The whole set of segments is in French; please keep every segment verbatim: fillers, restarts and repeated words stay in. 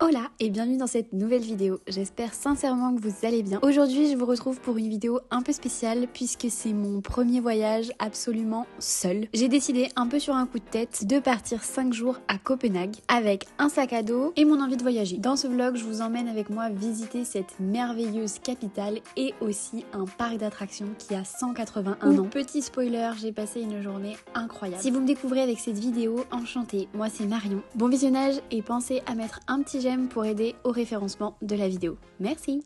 Hola et bienvenue dans cette nouvelle vidéo, j'espère sincèrement que vous allez bien. Aujourd'hui je vous retrouve pour une vidéo un peu spéciale puisque c'est mon premier voyage absolument seul. J'ai décidé un peu sur un coup de tête de partir cinq jours à Copenhague avec un sac à dos et mon envie de voyager. Dans ce vlog je vous emmène avec moi visiter cette merveilleuse capitale et aussi un parc d'attractions qui a cent quatre-vingt-un ans. Petit spoiler, j'ai passé une journée incroyable. Si vous me découvrez avec cette vidéo, enchantée, moi c'est Marion. Bon visionnage et pensez à mettre un petit j'aime pour aider au référencement de la vidéo. Merci.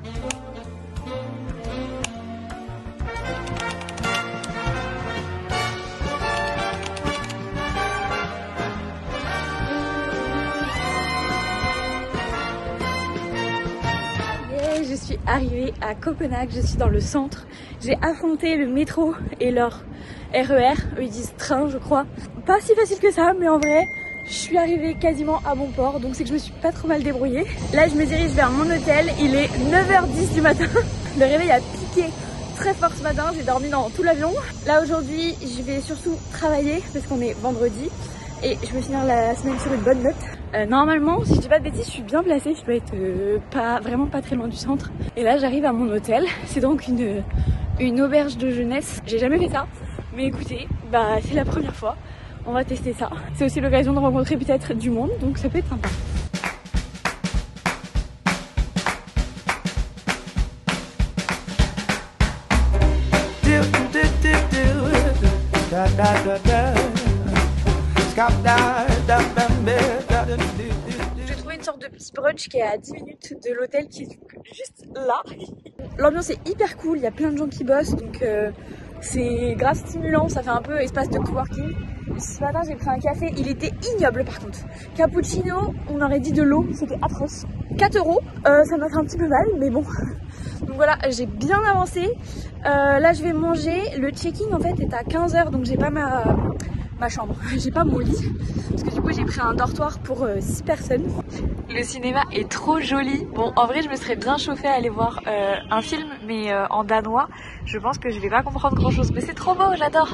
Yeah, je suis arrivée à Copenhague, je suis dans le centre. J'ai affronté le métro et leur R E R, eux ils disent train je crois. Pas si facile que ça, mais en vrai je suis arrivée quasiment à mon port, donc c'est que je me suis pas trop mal débrouillée. Là je me dirige vers mon hôtel, il est neuf heures dix du matin. Le réveil a piqué très fort ce matin, j'ai dormi dans tout l'avion. Là aujourd'hui je vais surtout travailler parce qu'on est vendredi et je veux finir la semaine sur une bonne note. Euh, normalement, si je dis pas de bêtises, je suis bien placée, je dois être euh, pas, vraiment pas très loin du centre. Et là j'arrive à mon hôtel, c'est donc une, une auberge de jeunesse. J'ai jamais fait ça, mais écoutez, bah c'est la première fois. On va tester ça. C'est aussi l'occasion de rencontrer peut-être du monde, donc ça peut être sympa. J'ai trouvé une sorte de petit brunch qui est à dix minutes de l'hôtel qui est juste là. L'ambiance est hyper cool, il y a plein de gens qui bossent, donc euh, c'est grave stimulant, ça fait un peu espace de coworking. Ce matin j'ai pris un café, il était ignoble par contre. Cappuccino, on aurait dit de l'eau, c'était atroce. quatre euros, euh, ça m'a fait un petit peu mal, mais bon. Donc voilà, j'ai bien avancé. Euh, là je vais manger, le check-in en fait est à quinze heures, donc j'ai pas ma, ma chambre, j'ai pas mon lit. Parce que du coup j'ai pris un dortoir pour euh, six personnes. Le cinéma est trop joli. Bon, en vrai je me serais bien chauffée à aller voir euh, un film, mais euh, en danois. Je pense que je vais pas comprendre grand chose, mais c'est trop beau, j'adore.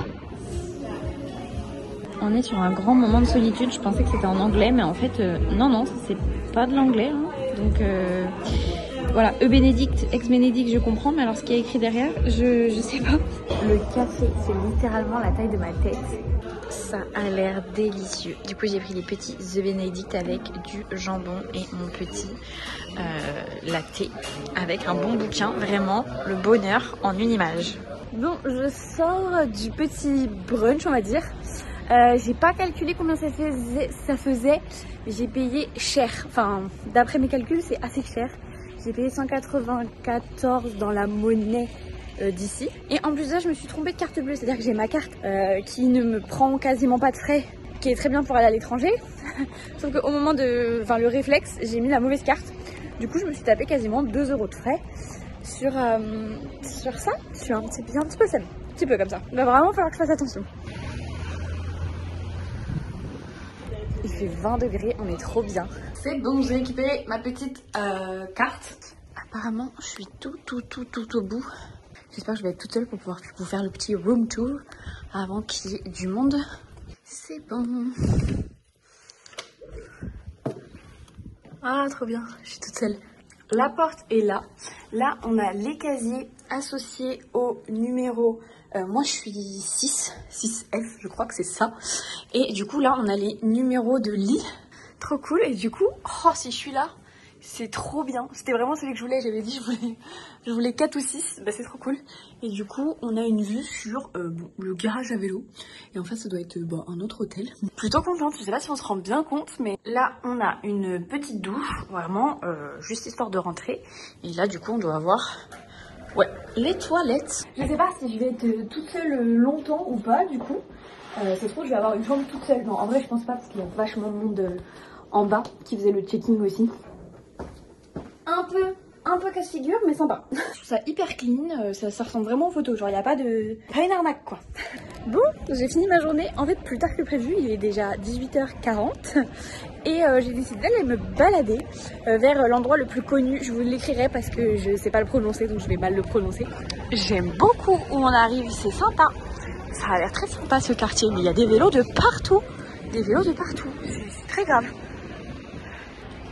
On est sur un grand moment de solitude, je pensais que c'était en anglais, mais en fait, euh, non, non, c'est pas de l'anglais. Hein. Donc euh, voilà, E Bénédicte, ex Bénédicte, je comprends, mais alors ce qui est écrit derrière, je, je sais pas. Le café, c'est littéralement la taille de ma tête. Ça a l'air délicieux. Du coup, j'ai pris les petits The Benedict avec du jambon et mon petit euh, latte avec un bon bouquin. Vraiment, le bonheur en une image. Bon, je sors du petit brunch, on va dire. Euh, j'ai pas calculé combien ça faisait, ça faisait mais j'ai payé cher. Enfin, d'après mes calculs, c'est assez cher. J'ai payé cent quatre-vingt-quatorze dans la monnaie euh, d'ici. Et en plus de ça, je me suis trompée de carte bleue. C'est-à-dire que j'ai ma carte euh, qui ne me prend quasiment pas de frais, qui est très bien pour aller à l'étranger. Sauf qu'au moment de... Enfin, le réflexe, j'ai mis la mauvaise carte. Du coup, je me suis tapé quasiment deux euros de frais sur, euh, sur ça. Je suis un petit, un petit peu seule. Un petit peu comme ça. Il va vraiment falloir que je fasse attention. Il fait vingt degrés, on est trop bien. C'est bon, j'ai récupéré ma petite euh, carte. Apparemment, je suis tout, tout, tout, tout au bout. J'espère que je vais être toute seule pour pouvoir vous faire le petit room tour avant qu'il y ait du monde. C'est bon. Ah, trop bien, je suis toute seule. La porte est là. Là, on a les casiers associés au numéro... Euh, moi, je suis six, six F, je crois que c'est ça. Et du coup, là, on a les numéros de lit. Trop cool. Et du coup, oh, si je suis là, c'est trop bien. C'était vraiment celui que je voulais. J'avais dit je voulais, je voulais quatre ou six. Bah, c'est trop cool. Et du coup, on a une vue sur euh, bon, le garage à vélo. Et en fait, ça doit être bah, un autre hôtel. Plutôt contente. Je sais pas si on se rend bien compte, mais là, on a une petite douche. Vraiment, euh, juste histoire de rentrer. Et là, du coup, on doit avoir... Ouais, les toilettes. Je sais pas si je vais être toute seule longtemps ou pas, du coup. Euh, ça se trouve, je vais avoir une chambre toute seule. Non, en vrai, je pense pas, parce qu'il y a vachement de monde euh, en bas qui faisait le checking aussi. Un peu, un peu casse-figure, mais sympa. Je trouve ça hyper clean, euh, ça, ça ressemble vraiment aux photos. Genre, il n'y a pas de... pas une arnaque, quoi. Bon, j'ai fini ma journée, en fait, plus tard que prévu. Il est déjà dix-huit heures quarante. Et euh, j'ai décidé d'aller me balader euh, vers l'endroit le plus connu. Je vous l'écrirai parce que je sais pas le prononcer, donc je vais mal le prononcer. J'aime beaucoup où on arrive, c'est sympa. Ça a l'air très sympa ce quartier, mais il y a des vélos de partout. Des vélos de partout, c'est très grave.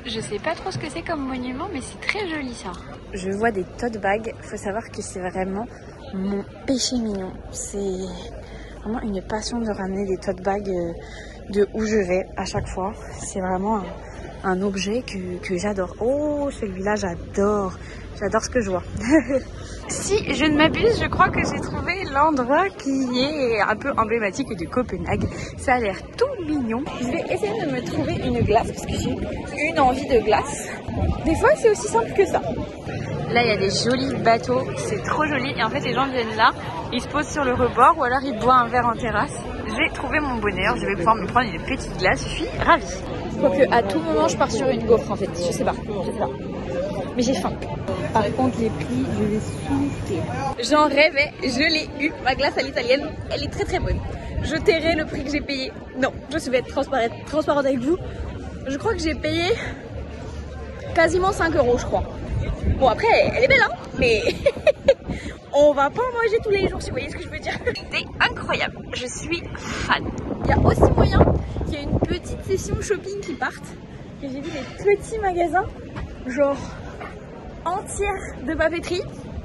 Je sais pas trop ce que c'est comme monument, mais c'est très joli ça. Je vois des tote bags. Faut savoir que c'est vraiment mon péché mignon. C'est vraiment une passion de ramener des tote bags de où je vais à chaque fois. C'est vraiment un, un objet que, que j'adore. Oh, celui-là, j'adore. J'adore ce que je vois. Si je ne m'abuse, je crois que j'ai trouvé l'endroit qui est un peu emblématique de Copenhague. Ça a l'air tout mignon. Je vais essayer de me trouver une glace parce que j'ai une envie de glace. Des fois, c'est aussi simple que ça. Là, il y a des jolis bateaux. C'est trop joli. Et en fait, les gens viennent là, ils se posent sur le rebord ou alors ils boivent un verre en terrasse. J'ai trouvé mon bonheur. Je vais pouvoir me prendre une petite glace. Je suis ravie. Quoique, à tout moment, je pars sur une gaufre en fait. Je sais pas. Je sais pas. Mais j'ai faim. Par contre, les prix, je vais souffler. J'en rêvais, je l'ai eu, ma glace à l'italienne. Elle est très très bonne. Je tairai le prix que j'ai payé. Non, je vais être transparente, transparente avec vous. Je crois que j'ai payé quasiment cinq euros, je crois. Bon, après, elle est belle, hein, mais on va pas en manger tous les jours, si vous voyez ce que je veux dire. C'est incroyable, je suis fan. Il y a aussi moyen qu'il y ait une petite session shopping qui parte. Et j'ai vu des petits magasins, genre entière de papeterie.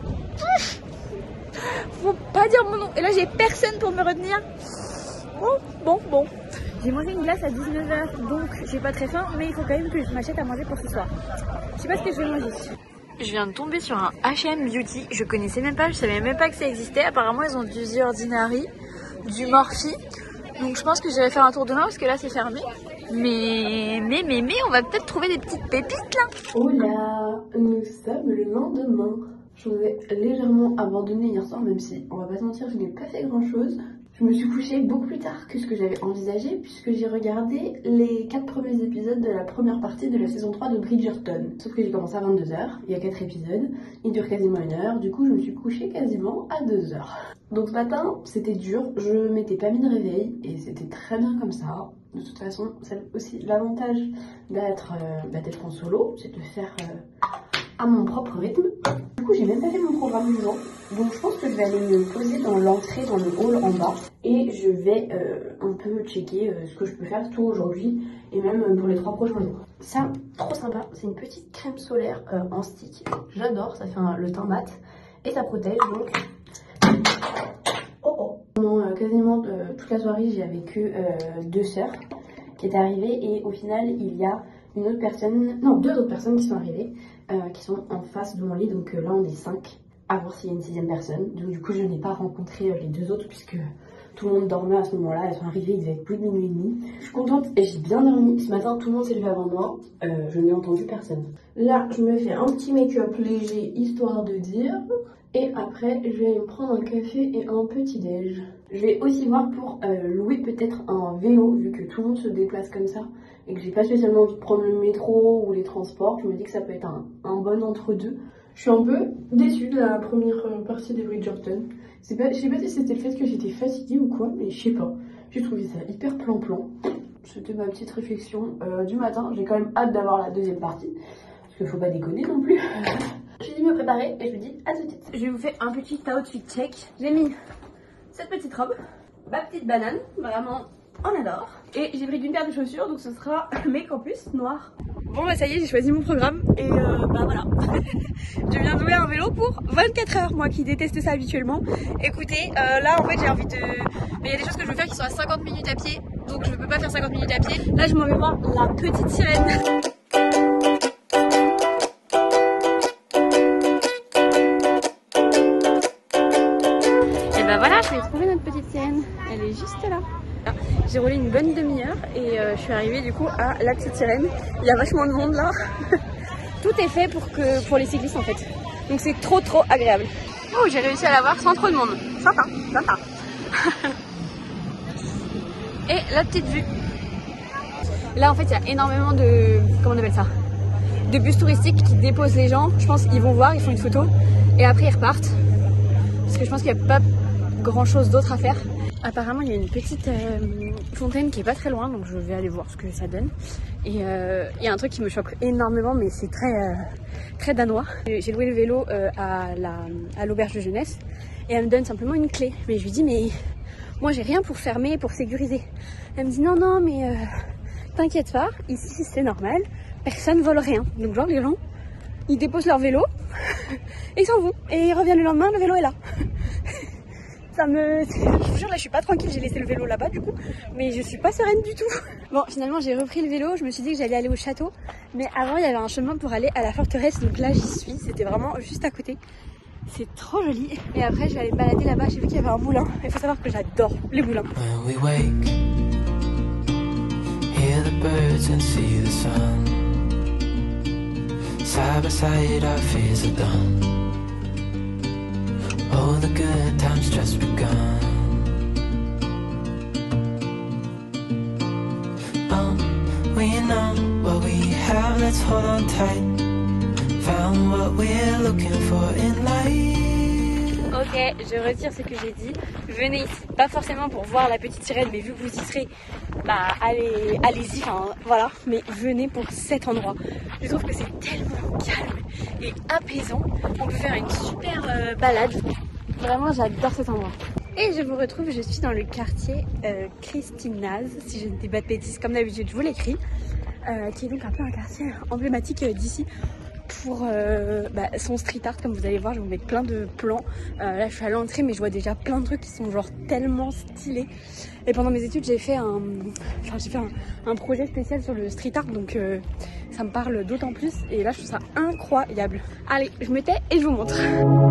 Faut pas dire mon nom. Et là j'ai personne pour me retenir. Bon, bon, bon. J'ai mangé une glace à dix-neuf heures, donc j'ai pas très faim, mais il faut quand même que je m'achète à manger pour ce soir. Je sais pas ce que je vais manger. Je viens de tomber sur un H et M Beauty. Je connaissais même pas, je savais même pas que ça existait. Apparemment ils ont du The Ordinary, du Morphe. Donc je pense que j'irai faire un tour demain parce que là c'est fermé. Mais, mais, mais, mais, on va peut-être trouver des petites pépites là. Hola, nous sommes le lendemain. Je vous ai légèrement abandonné hier soir, même si, on va pas se mentir, je n'ai pas fait grand chose. Je me suis couchée beaucoup plus tard que ce que j'avais envisagé, puisque j'ai regardé les quatre premiers épisodes de la première partie de la saison trois de Bridgerton. Sauf que j'ai commencé à vingt-deux heures, il y a quatre épisodes, ils durent quasiment une heure, du coup je me suis couchée quasiment à deux heures. Donc ce matin, c'était dur, je m'étais pas mis de réveil, et c'était très bien comme ça. De toute façon, c'est aussi l'avantage d'être euh, bah, d'être en solo, c'est de faire euh, à mon propre rythme. Du coup, j'ai même pas fait mon programme du jour, donc je pense que je vais aller me poser dans l'entrée, dans le hall en bas, et je vais euh, un peu checker euh, ce que je peux faire tout aujourd'hui, et même euh, pour les trois prochains jours. Ça, trop sympa, c'est une petite crème solaire euh, en stick. J'adore, ça fait un, le teint mat, et ça protège donc. Pendant euh, quasiment euh, toute la soirée, j'ai avec eux euh, deux sœurs qui étaient arrivées et au final, il y a une autre personne, non, deux autres personnes qui sont arrivées, euh, qui sont en face de mon lit. Donc euh, là, on est cinq, à voir s'il y a une sixième personne. Donc du coup, je n'ai pas rencontré euh, les deux autres puisque tout le monde dormait à ce moment-là. Elles sont arrivées, il devait être plus de minuit et demi. Je suis contente et j'ai bien dormi. Ce matin, tout le monde s'est levé avant moi. Euh, je n'ai entendu personne. Là, je me fais un petit make-up léger, histoire de dire. Et après, je vais aller me prendre un café et un petit déj. Je vais aussi voir pour euh, louer peut-être un vélo, vu que tout le monde se déplace comme ça, et que j'ai pas spécialement envie de prendre le métro ou les transports. Je me dis que ça peut être un, un bon entre-deux. Je suis un peu déçue de la première partie des Bridgerton. C'est pas, je sais pas si c'était le fait que j'étais fatiguée ou quoi, mais je sais pas. J'ai trouvé ça hyper plan-plan. C'était ma petite réflexion euh, du matin. J'ai quand même hâte d'avoir la deuxième partie, parce qu'il faut pas déconner non plus. J'ai dû me préparer et je vous dis à tout de suite. Je vous fais un petit outfit check. J'ai mis cette petite robe, ma petite banane, vraiment on adore. Et j'ai pris qu'une paire de chaussures, donc ce sera mes campus noirs. Bon bah ça y est, j'ai choisi mon programme et euh, bah voilà. Je viens de louer un vélo pour vingt-quatre heures, moi qui déteste ça habituellement. Écoutez, euh, là en fait j'ai envie de... Mais il y a des choses que je veux faire qui sont à cinquante minutes à pied, donc je ne peux pas faire cinquante minutes à pied. Là je m'en vais voir la petite sirène. Bah voilà, je vais trouver notre petite sirène, elle est juste là. J'ai roulé une bonne demi-heure et euh, je suis arrivée du coup à la petite sirène. Il y a vachement de monde là. Tout est fait pour, que, pour les cyclistes en fait. Donc c'est trop trop agréable. Oh, j'ai réussi à la voir sans trop de monde. Sympa, sympa. Et la petite vue. Là en fait il y a énormément de... Comment on appelle ça ? De bus touristiques qui déposent les gens. Je pense qu'ils vont voir, ils font une photo et après ils repartent. Parce que je pense qu'il n'y a pas grand chose d'autre à faire. Apparemment il y a une petite euh, fontaine qui est pas très loin, donc je vais aller voir ce que ça donne. Et euh, il y a un truc qui me choque énormément, mais c'est très euh, très danois. J'ai loué le vélo euh, à la à l'auberge de jeunesse et elle me donne simplement une clé. Mais je lui dis mais moi j'ai rien pour fermer, pour sécuriser. Elle me dit non non mais euh, t'inquiète pas, ici c'est normal. personne vole rien. Donc genre les gens, ils déposent leur vélo et ils s'en vont. Et ils reviennent le lendemain, le vélo est là. Ça me... Je vous jure, là je suis pas tranquille, j'ai laissé le vélo là-bas du coup. Mais je suis pas sereine du tout. Bon, finalement j'ai repris le vélo, je me suis dit que j'allais aller au château. Mais avant il y avait un chemin pour aller à la forteresse, donc là j'y suis. C'était vraiment juste à côté. C'est trop joli. Et après je vais aller me balader là-bas, j'ai vu qu'il y avait un moulin. Il faut savoir que j'adore les moulins. Hear the birds and see the sun. Side by side our fears are done. Oh, the good times just begun. Oh, we know what we have, let's hold on tight. Found what we're looking for in life. Ok, je retire ce que j'ai dit. Venez ici, pas forcément pour voir la petite sirène, mais vu que vous y serez, bah allez, allez-y, enfin voilà. Mais venez pour cet endroit. Je trouve que c'est tellement calme et apaisant. On peut faire une super euh, balade. Vraiment, j'adore cet endroit. Et je vous retrouve, je suis dans le quartier euh, Christinaz, si je ne dis pas de bêtises, comme d'habitude, je vous l'écris, euh, qui est donc un peu un quartier emblématique euh, d'ici. Pour euh, bah, son street art, comme vous allez voir, je vais vous mettre plein de plans. Euh, là je suis à l'entrée, mais je vois déjà plein de trucs qui sont genre tellement stylés. Et pendant mes études j'ai fait un, enfin, j'ai fait un, un projet spécial sur le street art, donc euh, ça me parle d'autant plus. Et là je trouve ça incroyable. Allez, je me tais et je vous montre.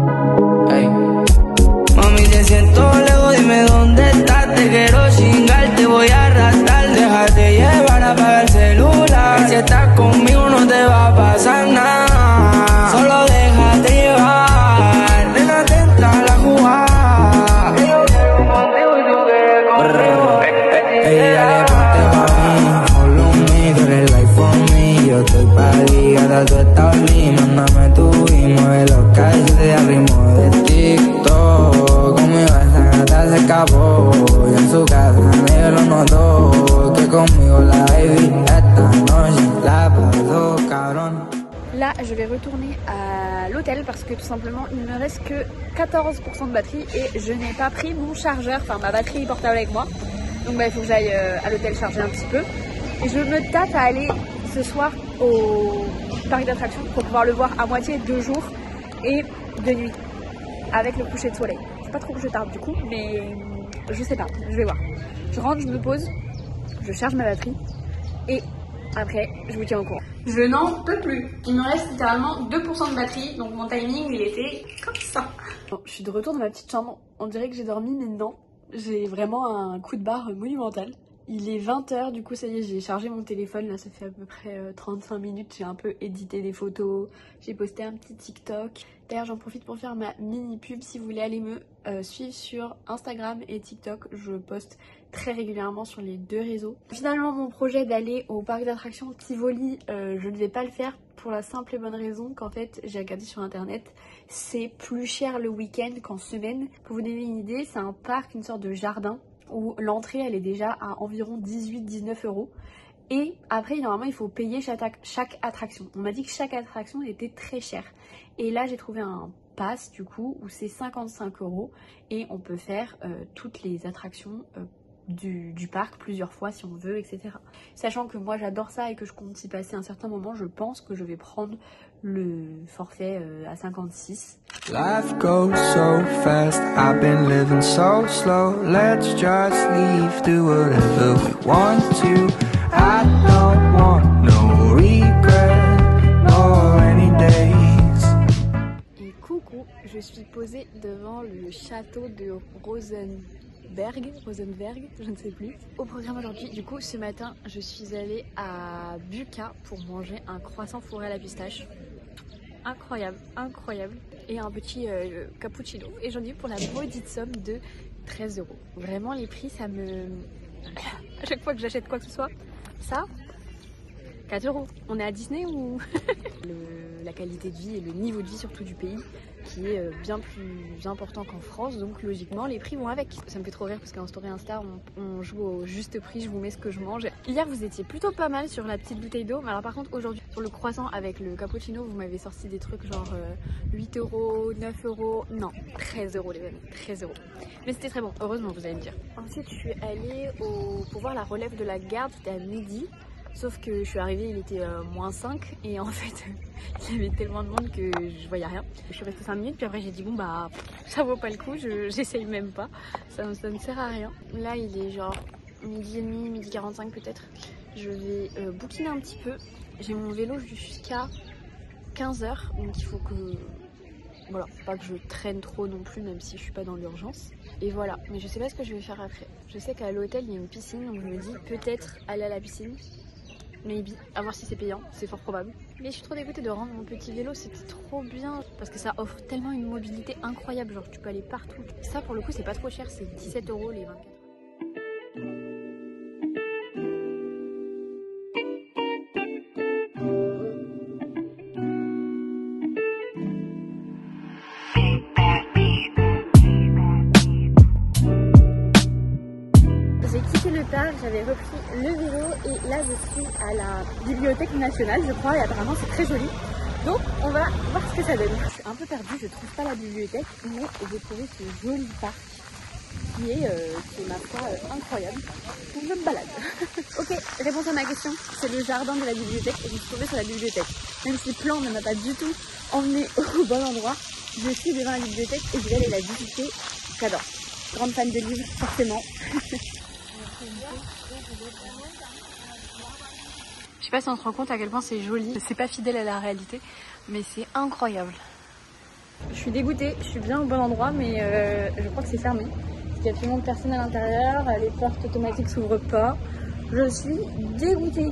Hey. Mami, te siento lejos, dime dónde estás. Te quiero chingar, te voy a arrastrar. Déjate llevar, apaga el celular. Si estás conmigo no te va a pasar nada. Solo déjate llevar. Ven atenta a la jugada. Yo quiero contigo y tú quieres conmigo. Ey, dale, ponte pa' mí. Follow me, tú eres life for me. Yo estoy pa' ligada, tú estás libre. Mándame tu y mueve los calles de ritmo de TikTok. Se escapó y en su casa negro notó que conmigo la baby esta noche la pasó cabrón. Là je vais retourner à l'hôtel parce que tout simplement il ne me reste que quatorze pour cent de batterie et je n'ai pas pris mon chargeur, enfin ma batterie portable avec moi. Donc bah, il faut que j'aille à l'hôtel charger un petit peu. Et je me tape à aller ce soir au parc d'attractions pour pouvoir le voir à moitié de jour et de nuit avec le coucher de soleil. Pas trop que je tarde du coup, mais je sais pas, je vais voir. Je rentre, je me pose, je charge ma batterie et après je vous tiens au courant. Je n'en peux plus, il me reste littéralement deux pour cent de batterie, donc mon timing il était comme ça. Bon, je suis de retour dans ma petite chambre, on dirait que j'ai dormi mais non, j'ai vraiment un coup de barre monumental. Il est vingt heures, du coup ça y est, j'ai chargé mon téléphone, là ça fait à peu près trente-cinq minutes, j'ai un peu édité des photos, j'ai posté un petit TikTok. D'ailleurs j'en profite pour faire ma mini pub, si vous voulez aller me euh, suivre sur Instagram et TikTok, je poste très régulièrement sur les deux réseaux. Finalement mon projet d'aller au parc d'attractions Tivoli, euh, je ne vais pas le faire pour la simple et bonne raison qu'en fait j'ai regardé sur internet, c'est plus cher le week-end qu'en semaine. Pour vous donner une idée, c'est un parc, une sorte de jardin, où l'entrée elle est déjà à environ dix-huit à dix-neuf euros et après normalement il faut payer chaque, chaque attraction. On m'a dit que chaque attraction était très chère et là j'ai trouvé un pass du coup où c'est cinquante-cinq euros et on peut faire euh, toutes les attractions euh, du, du parc plusieurs fois si on veut, et cetera. Sachant que moi j'adore ça et que je compte y passer un certain moment, je pense que je vais prendre le forfait euh, à cinquante-six. Life goes so fast, I've been living so slow. Let's just leave, do whatever we want to. I don't want no regret, no rainy days. Et coucou, je suis posée devant le château de Rosenberg, Rosenberg, je ne sais plus. Au programme aujourd'hui, du coup, ce matin, je suis allée à Buka pour manger un croissant fourré à la pistache. Incroyable, incroyable. Et un petit euh, cappuccino. Et j'en ai eu pour la maudite somme de treize euros. Vraiment, les prix, ça me... à chaque fois que j'achète quoi que ce soit, ça, quatre euros. On est à Disney ou... le, la qualité de vie et le niveau de vie surtout du pays qui est euh, bien plus important qu'en France. Donc logiquement, les prix vont avec. Ça me fait trop rire parce qu'en Story Insta, on, on joue au juste prix. Je vous mets ce que je mange. Hier, vous étiez plutôt pas mal sur la petite bouteille d'eau. Mais alors par contre, aujourd'hui, sur le croissant avec le cappuccino, vous m'avez sorti des trucs genre euh, huit euros, neuf euros. Non, treize euros les amis. treize euros. Mais c'était très bon. Heureusement, vous allez me dire. Ensuite, je suis allée au... pour voir la relève de la garde. C'était à midi. Sauf que je suis arrivée, il était euh, moins cinq et en fait il y avait tellement de monde que je voyais rien. Je suis restée cinq minutes puis après j'ai dit bon bah ça vaut pas le coup, j'essaye même pas, ça, ça ne sert à rien. Là il est genre midi et demi, midi quarante-cinq peut-être. Je vais euh, bouquiner un petit peu. J'ai mon vélo jusqu'à quinze heures donc il faut que... Voilà, pas que je traîne trop non plus même si je suis pas dans l'urgence. Et voilà, mais je sais pas ce que je vais faire après. Je sais qu'à l'hôtel il y a une piscine donc je me dis peut-être aller à la piscine. Maybe, à voir si c'est payant, c'est fort probable. Mais je suis trop dégoûtée de rendre mon petit vélo, c'était trop bien. Parce que ça offre tellement une mobilité incroyable, genre tu peux aller partout. Ça pour le coup c'est pas trop cher, c'est dix-sept euros les vingt-quatre. J'avais repris le vélo et là je suis à la Bibliothèque nationale je crois et apparemment c'est très joli. Donc on va voir ce que ça donne. Je suis un peu perdue, je trouve pas la bibliothèque mais j'ai trouvé ce joli parc qui est, euh, qui est ma foi euh, incroyable. Donc je me balade. Ok, réponse à ma question, c'est le jardin de la bibliothèque et je suis tombée sur la bibliothèque. Même si le plan ne m'a pas du tout emmené au bon endroit, je suis devant la bibliothèque et je vais aller la visiter. J'adore. Grande fan de livres forcément. Je sais pas si on se rend compte à quel point c'est joli, c'est pas fidèle à la réalité, mais c'est incroyable. Je suis dégoûtée, je suis bien au bon endroit, mais euh, je crois que c'est fermé. Il y a absolument personne à l'intérieur, les portes automatiques s'ouvrent pas. Je suis dégoûtée.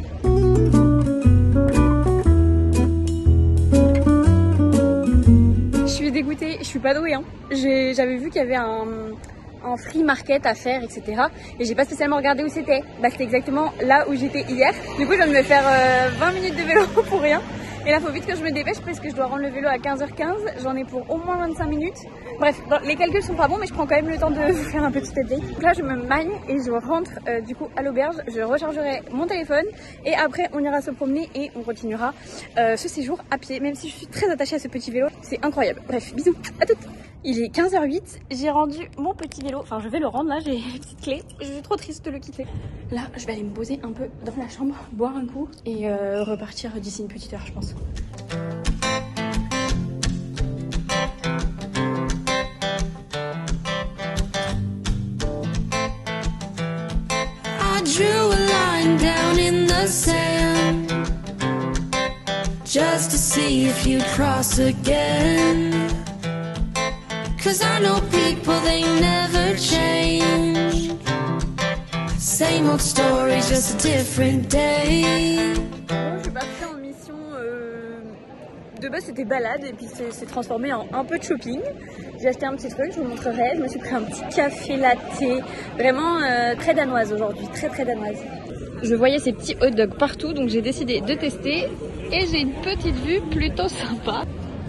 Je suis dégoûtée, je suis pas douée. Hein. J'avais vu qu'il y avait un... un free market à faire, et cetera. Et j'ai pas spécialement regardé où c'était. Bah c'était exactement là où j'étais hier. Du coup je viens de me faire euh, vingt minutes de vélo pour rien. Et là faut vite que je me dépêche parce que je dois rendre le vélo à quinze heures quinze. J'en ai pour au moins vingt-cinq minutes. Bref, les calculs sont pas bons mais je prends quand même le temps de vous faire un petit update. Donc là je me magne et je rentre euh, du coup à l'auberge. Je rechargerai mon téléphone et après on ira se promener et on continuera euh, ce séjour à pied. Même si je suis très attachée à ce petit vélo, c'est incroyable. Bref, bisous, à toutes. Il est quinze heures huit, j'ai rendu mon petit vélo, enfin je vais le rendre là, j'ai les petites clés, je suis trop triste de le quitter. Là je vais aller me poser un peu dans la chambre, boire un coup et euh, repartir d'ici une petite heure je pense. I drew a line down in the sand just to see if you'd cross again. Cause I know people, they never change. Same old stories, just a different day. Bon, je suis partie en mission euh, de base c'était balade et puis c'est transformé en un peu de shopping. J'ai acheté un petit truc, je vous montrerai. Je me suis pris un petit café latte, vraiment euh, très danoise aujourd'hui, très très danoise. Je voyais ces petits hot dogs partout donc j'ai décidé de tester et j'ai une petite vue plutôt sympa.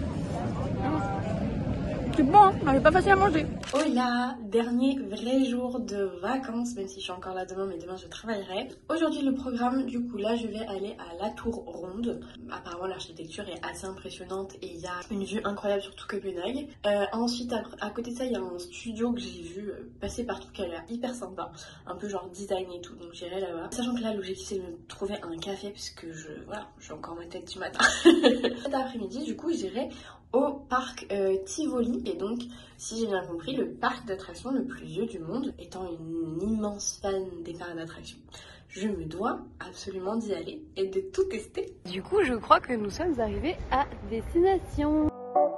C'est bon, hein, mais pas facile à manger. Hola, dernier vrai jour de vacances, même si je suis encore là demain, mais demain je travaillerai. Aujourd'hui le programme, du coup là je vais aller à la Tour Ronde. Apparemment l'architecture est assez impressionnante et il y a une vue incroyable sur tout Copenhague. Euh, ensuite à, à côté de ça il y a un studio que j'ai vu passer partout qui a l'air hyper sympa, un peu genre design et tout, donc j'irai là-bas. Sachant que là l'objectif c'est de me trouver un café puisque je, voilà, j'ai encore ma tête du matin. Cet après-midi du coup j'irai au parc euh, Tivoli et donc si j'ai bien compris le parc d'attractions le plus vieux du monde. Étant une immense fan des parcs d'attractions, je me dois absolument d'y aller et de tout tester. Du coup je crois que nous sommes arrivés à destination.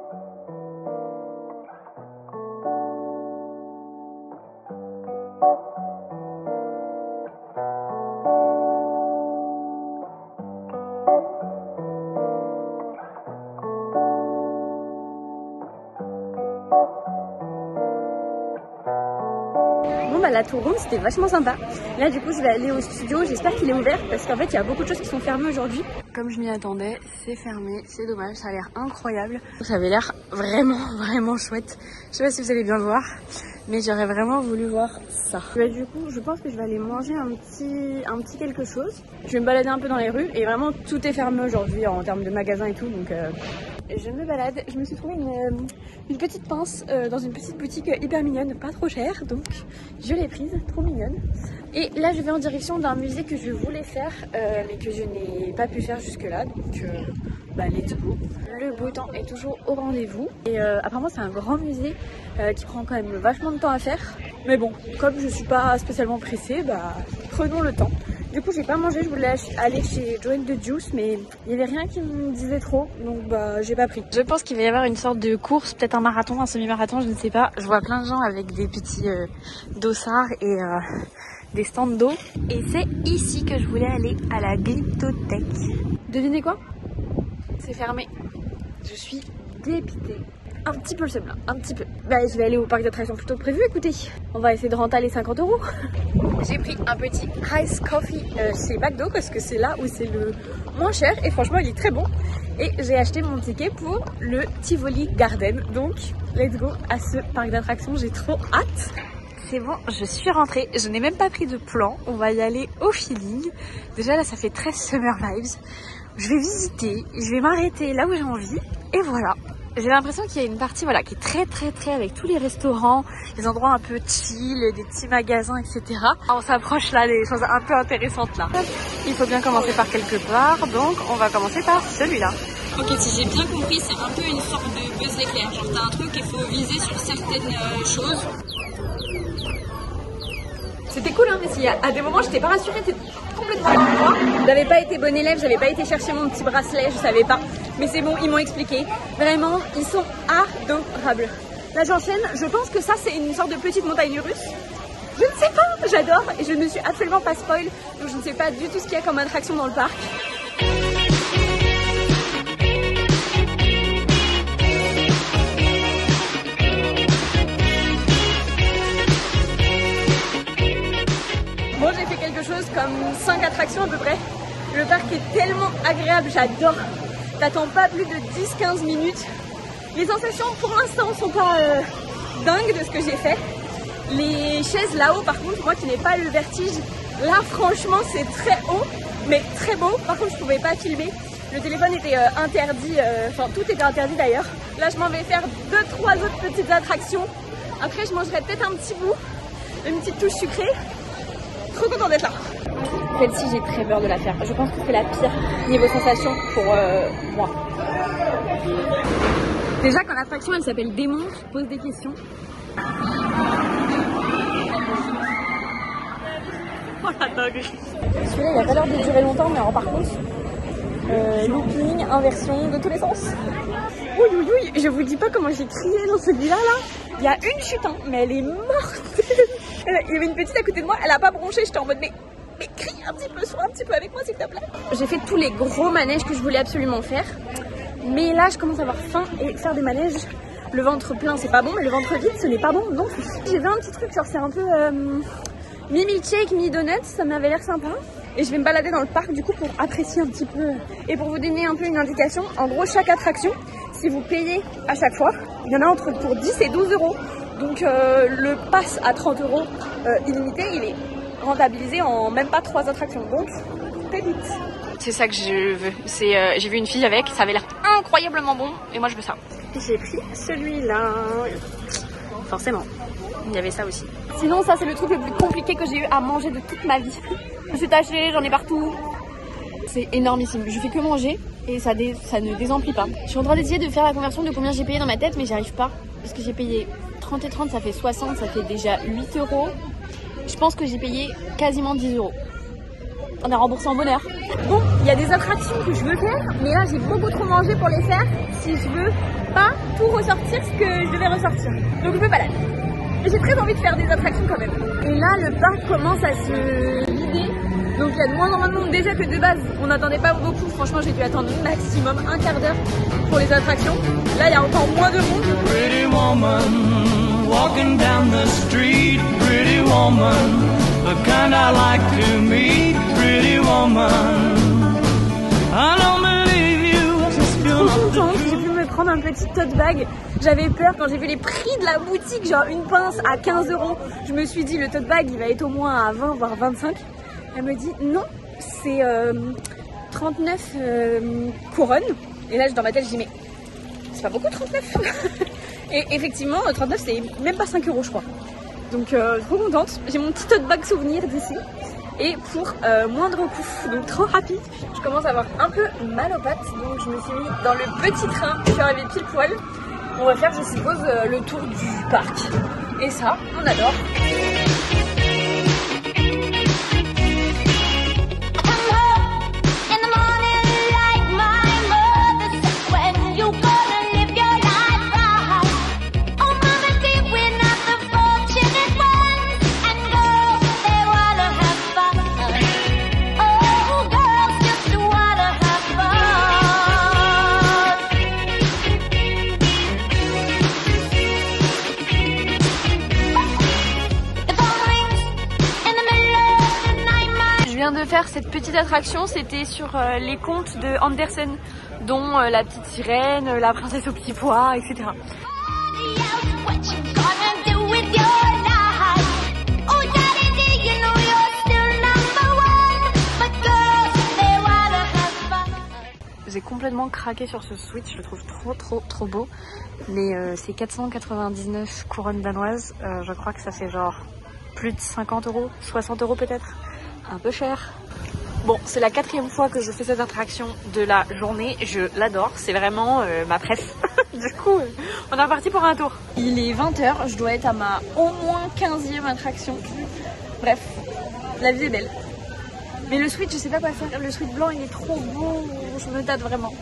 Bah, la Tour Ronde c'était vachement sympa. Là du coup je vais aller au studio, j'espère qu'il est ouvert parce qu'en fait il y a beaucoup de choses qui sont fermées aujourd'hui. Comme je m'y attendais, c'est fermé, c'est dommage, ça a l'air incroyable. Ça avait l'air vraiment vraiment chouette. Je sais pas si vous allez bien le voir, mais j'aurais vraiment voulu voir ça. Bah, du coup je pense que je vais aller manger un petit, un petit quelque chose. Je vais me balader un peu dans les rues et vraiment tout est fermé aujourd'hui en termes de magasins et tout donc... Euh... je me balade. Je me suis trouvé une, une petite pince euh, dans une petite boutique hyper mignonne, pas trop chère, donc je l'ai prise, trop mignonne. Et là je vais en direction d'un musée que je voulais faire, euh, mais que je n'ai pas pu faire jusque là, donc euh, bah let's go. Le beau temps est toujours au rendez-vous. Et euh, apparemment c'est un grand musée euh, qui prend quand même vachement de temps à faire. Mais bon, comme je suis pas spécialement pressée, bah prenons le temps. Du coup j'ai pas mangé, je voulais aller chez Join the Juice, mais il y avait rien qui me disait trop, donc bah j'ai pas pris. Je pense qu'il va y avoir une sorte de course, peut-être un marathon, un semi-marathon, je ne sais pas. Je vois plein de gens avec des petits euh, dossards et euh, des stands d'eau. Et c'est ici que je voulais aller, à la Glyptothèque. Devinez quoi? C'est fermé. Je suis dépitée. Un petit peu le seum là, un petit peu. Bah je vais aller au parc d'attractions plutôt que prévu, écoutez. On va essayer de renter les cinquante euros. J'ai pris un petit ice coffee euh, chez McDo parce que c'est là où c'est le moins cher et franchement il est très bon. Et j'ai acheté mon ticket pour le Tivoli Garden. Donc let's go à ce parc d'attractions, j'ai trop hâte. C'est bon, je suis rentrée, je n'ai même pas pris de plan, on va y aller au feeling. Déjà là ça fait très summer vibes. Je vais visiter, je vais m'arrêter là où j'ai envie et voilà. J'ai l'impression qu'il y a une partie voilà, qui est très très très avec tous les restaurants, les endroits un peu chill, des petits magasins, et cetera. On s'approche là des choses un peu intéressantes là. Il faut bien commencer par quelque part, donc on va commencer par celui-là. Ok, si j'ai bien compris, c'est un peu une sorte de buzz éclair. Genre t'as un truc qu'il faut viser sur certaines euh, choses. C'était cool hein, mais si à des moments j'étais pas rassurée, c'était complètement dans le droit. J'avais pas été bonne élève, j'avais pas été chercher mon petit bracelet, je savais pas. Mais c'est bon, ils m'ont expliqué. Vraiment, ils sont adorables. Là j'enchaîne, je pense que ça c'est une sorte de petite montagne russe. Je ne sais pas, j'adore et je ne me suis absolument pas spoil. Donc je ne sais pas du tout ce qu'il y a comme attraction dans le parc. Bon, j'ai fait quelque chose comme cinq attractions à peu près. Le parc est tellement agréable, j'adore. T'attends pas plus de dix à quinze minutes. Les sensations pour l'instant sont pas euh, dingues de ce que j'ai fait. Les chaises là-haut par contre, moi qui n'ai pas le vertige, là franchement c'est très haut, mais très beau. Par contre je pouvais pas filmer. Le téléphone était euh, interdit, enfin euh, tout était interdit d'ailleurs. Là je m'en vais faire deux trois autres petites attractions. Après je mangerai peut-être un petit bout, une petite touche sucrée. Trop content d'être là. Celle-ci j'ai très peur de la faire. Je pense que c'est la pire niveau sensation pour euh, moi. Déjà quand l'attraction elle s'appelle Démon, je pose des questions. Oh la dingue. Celui-là il a pas l'air de durer longtemps mais alors par contre euh, looping, inversion de tous les sens. Oui oui oui, je vous dis pas comment j'ai crié dans celui-là là. Il y a une chute hein, mais elle est mortelle. Il y avait une petite à côté de moi, elle a pas bronché, j'étais en mode mais, mais crie un petit peu, sois un petit peu avec moi s'il te plaît. J'ai fait tous les gros manèges que je voulais absolument faire. Mais là je commence à avoir faim et faire des manèges, le ventre plein c'est pas bon, mais le ventre vide ce n'est pas bon non plus. J'ai vu un petit truc, genre c'est un peu euh, mi-milkshake, mi-donut, ça m'avait l'air sympa. Et je vais me balader dans le parc du coup pour apprécier un petit peu. Et pour vous donner un peu une indication, en gros chaque attraction, si vous payez à chaque fois, il y en a entre pour dix et douze euros. Donc euh, le pass à trente euros euh, illimité, il est rentabilisé en même pas trois attractions. Donc très vite. C'est ça que je veux. C'est, euh, j'ai vu une fille avec, ça avait l'air incroyablement bon et moi je veux ça. J'ai pris celui-là. Forcément, il y avait ça aussi. Sinon ça c'est le truc le plus compliqué que j'ai eu à manger de toute ma vie. Je suis tachée, j'en ai partout. C'est énormissime. Je fais que manger et ça, dé, ça ne désemplit pas. Je suis en train d'essayer de faire la conversion de combien j'ai payé dans ma tête mais j'y arrive pas. Parce que j'ai payé trente et trente, ça fait soixante, ça fait déjà huit euros. Je pense que j'ai payé quasiment dix euros. On a remboursé en bonheur. Bon, il y a des attractions que je veux faire, mais là j'ai beaucoup trop mangé pour les faire si je veux pas tout ressortir ce que je devais ressortir. Donc je me balade. Mais j'ai très envie de faire des attractions quand même. Et là le parc commence à se vider. Donc il y a de moins en moins de monde déjà que de base. On n'attendait pas beaucoup, franchement j'ai dû attendre maximum un quart d'heure pour les attractions. Là il y a encore moins de monde. Pretty woman, walking down the street, pretty woman, the kind I like to meet, pretty woman. I don't believe you. Je suis trop contente, j'ai pu me prendre un petit tote bag. J'avais peur quand j'ai vu les prix de la boutique, genre une pince à quinze euros. Je me suis dit le tote bag il va être au moins à vingt voire vingt-cinq. Elle me dit non, c'est euh, trente-neuf euh, couronnes. Et là dans ma tête je dis mais c'est pas beaucoup, trente-neuf. Et effectivement, trente-neuf c'est même pas cinq euros je crois. Donc euh, trop contente, j'ai mon petit tote bag souvenir d'ici. Et pour euh, moindre coût, donc trop rapide, je commence à avoir un peu mal aux pattes. Donc je me suis mis dans le petit train, je suis arrivée pile poil. On va faire je suppose euh, le tour du parc. Et ça, on adore. De faire cette petite attraction, c'était sur euh, les contes de Andersen, dont euh, la petite sirène, euh, la princesse au petit pois, et cetera. J'ai complètement craqué sur ce Switch, je le trouve trop trop trop beau, mais euh, c'est quatre cent quatre-vingt-dix-neuf couronnes danoises, euh, je crois que ça fait genre plus de cinquante euros, soixante euros peut-être. Un peu cher. Bon, c'est la quatrième fois que je fais cette attraction de la journée. Je l'adore, c'est vraiment euh, ma préf. Du coup, euh, on est reparti pour un tour. Il est vingt heures, je dois être à ma au moins quinzième attraction. Bref, la vie est belle. Mais le Switch, je sais pas quoi faire. Le Switch blanc, il est trop beau. Je me tâte vraiment.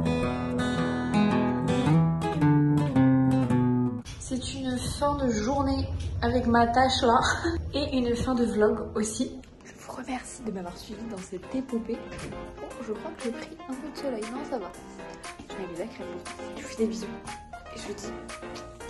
C'est une fin de journée avec ma tâche là. Et une fin de vlog aussi. Je vous remercie de m'avoir suivi dans cette épopée. Oh, je crois que j'ai pris un peu de soleil. Non, ça va. Je mets mes crème. Je vous fais des bisous. Et je vous dis